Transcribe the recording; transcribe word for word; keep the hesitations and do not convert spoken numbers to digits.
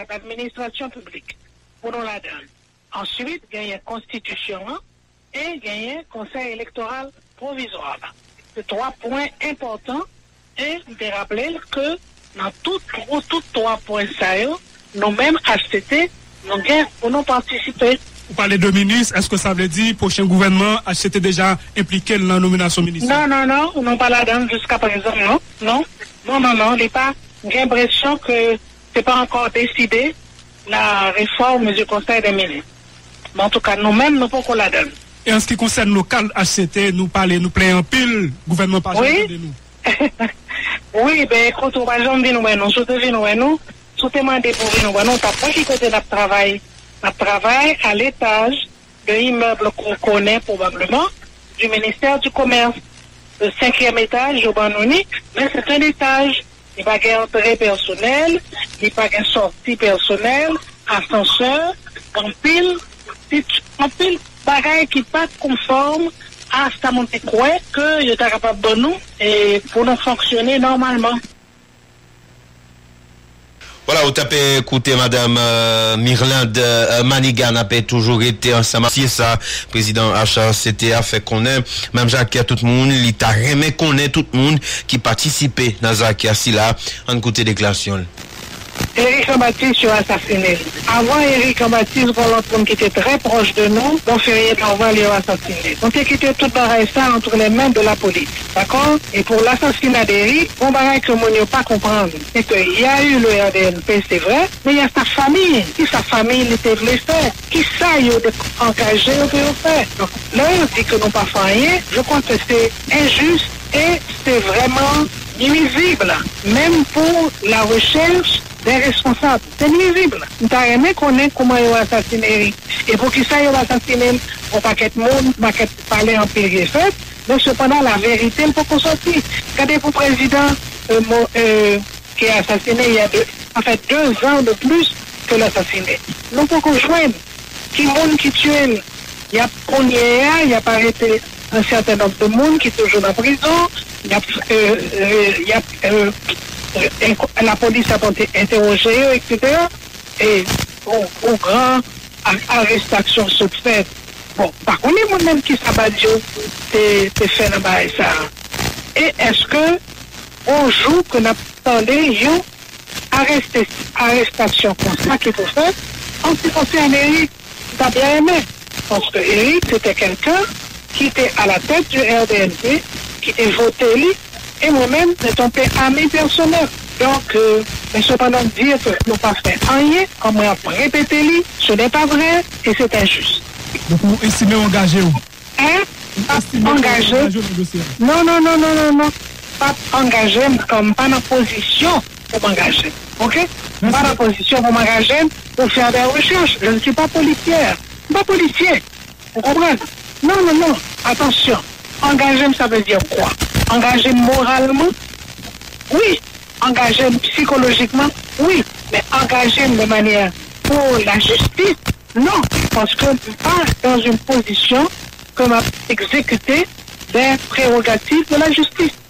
l'administration publique. Pour nous la donne. Ensuite, il y a une constitution et il y a un conseil électoral provisoire. C'est trois points importants et de rappeler que dans tous tout trois points, nous-mêmes, H C T, nous pouvons participer. Vous parlez de ministre, est-ce que ça veut dire que le prochain gouvernement H C T déjà impliqué dans la nomination ministérielle? Non, non, non, non, pas là-dedans jusqu'à présent, non, non, non, non, non, il n'est pas, j'ai l'impression que ce n'est pas encore décidé la réforme du Conseil des ministres. Mais en tout cas, nous-mêmes, nous ne pouvons pas la donner. Et en ce qui concerne le local H C T, nous parlons, nous plaignons en pile, gouvernement pas oui. de nous. Oui, ben écoute, on va jamais nous, nous, sous devine nous, sous demandé pour nous, nous, t'as pas qui côté notre travail, notre travail à l'étage de l'immeuble qu'on connaît probablement du ministère du Commerce, le cinquième étage au Banoni, mais c'est un étage. Il n'y a pas d'entrée personnelle, il n'y a pas de sortie personnelle, ascenseur, en pile, en pile, bagaille qui n'est pas conforme à ce que je suis capable de nous et pour nous fonctionner normalement. Voilà, vous tapez écouter Madame euh, Mirlande euh, Manigan a toujours été ensemble. C'est ça, président H C T a fait connaître, même Jacques a tout le monde, il t'a remis connaître tout le monde qui participait dans Jacques si là, en côté déclaration. Éric Jean-Baptiste sur assassiné. Avant Éric Jean-Baptiste, pour l'autre qui était très proche de nous, on fait l'envoi lui assassiné. On a quitté tout pareil ça entre les mains de la police. D'accord? Et pour l'assassinat d'Éric, on va que mon ne pas comprendre. C'est qu'il y a eu le R D N P, c'est vrai, mais il y a sa famille. Qui sa famille était blessée? Qui ça y a engagé au faire? Donc là, on dit que nous pas fait rien. Je crois que c'est injuste et c'est vraiment nuisible. Même pour la recherche des responsables. C'est nuisible. Nous avons aimé connaître comment ils ont assassiné Eric. Et pour qui ça ils ont assassiné, on ne peut pas monde, pas parler en pire fait, mais cependant la vérité ne peut pas sortir. Regardez pour le président euh, euh, qui a assassiné il y a deux, en fait deux ans de plus que l'assassiné. Nous pouvons joindre qui monde qui tue. Il y a premier, il y a pas arrêté un certain nombre de monde qui est toujours en prison. Il y a, euh, euh, il y a euh, la police a interrogé, et cetera. Et au, au grand arrestation se fait. Bon, par contre, les gens qui s'abattent, c'est fait là-bas ça. Et est-ce que on joue que nous attendons une arrestation comme ça qu'il faut faire en ce qui concerne Eric, t'as bien aimé. Parce que Eric, c'était quelqu'un qui était à la tête du R D N P, qui était voté lui. Et moi-même, n'étant pas ami personnel. Donc, euh, mais cependant, dire que nous pas fait rien, comme on a répété, ce n'est pas vrai et c'est injuste. Donc, vous estimez engagé où? Hein? Pas engagé. Non, non, non, non, non, non. Pas engagé comme pas dans position pour m'engager. OK? Merci. Pas dans position pour m'engager pour faire des recherches. Je ne suis pas policière. Je ne suis pas policier. Vous comprenez? Non, non, non. Attention. Engager, ça veut dire quoi? Engager moralement? Oui. Engager psychologiquement? Oui. Mais engager de manière pour la justice? Non. Parce que pas dans une position que m'a exécuté des prérogatives de la justice.